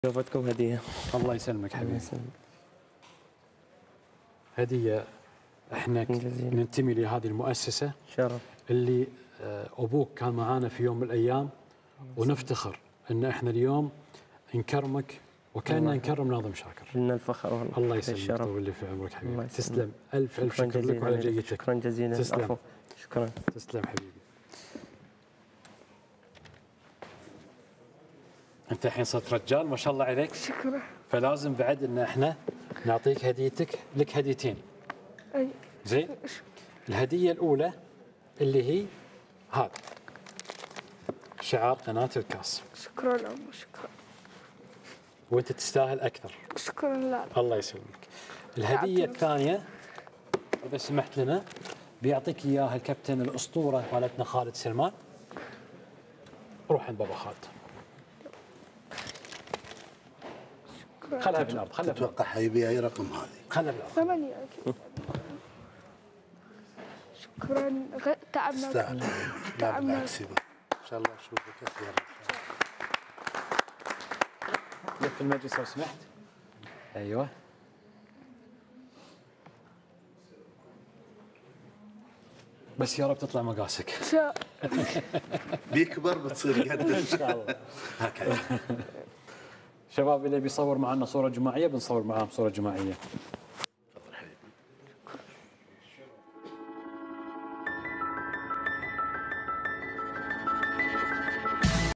جابتكم هدية. الله يسلمك حبيبي. هدية احنا ننتمي لهذه المؤسسة شرف اللي ابوك كان معانا في يوم من الايام، ونفتخر ان احنا اليوم نكرمك وكاننا نكرم ناظم شاكر. لنا الفخر والله. الله يسلمك، طول لي في عمرك حبيبي. تسلم، الف شكر لك وعلى جيتك. شكرا جزيلا. تسلم. شكرا. تسلم حبيبي. انت الحين صرت رجال ما شاء الله عليك. شكرا. فلازم بعد ان احنا نعطيك هديتك، لك هديتين. اي زين؟ الهديه الاولى اللي هي هذا شعار قناه الكاس. شكرا أم شكرا. وانت تستاهل اكثر. شكرا لا. الله يسلمك. الهديه الثانيه اذا سمحت لنا بيعطيك اياها الكابتن الاسطوره مالتنا خالد سلمان. روح عند بابا خالد. خلها في الارض، خلها في الارض. تتوقع حيبيع اي رقم هذه؟ خلها في الارض. 8 اكيد. شكرا. تعبنا. تستاهل. تعبنا. بالعكس ان شاء الله اشوفك اخيرا. لف المجلس لو سمحت. ايوه. بس يا رب تطلع مقاسك. بيكبر بتصير قده ان شاء الله. هكذا. شباب اللي بيصور معنا صوره جماعيه بنصور معاهم صوره جماعيه.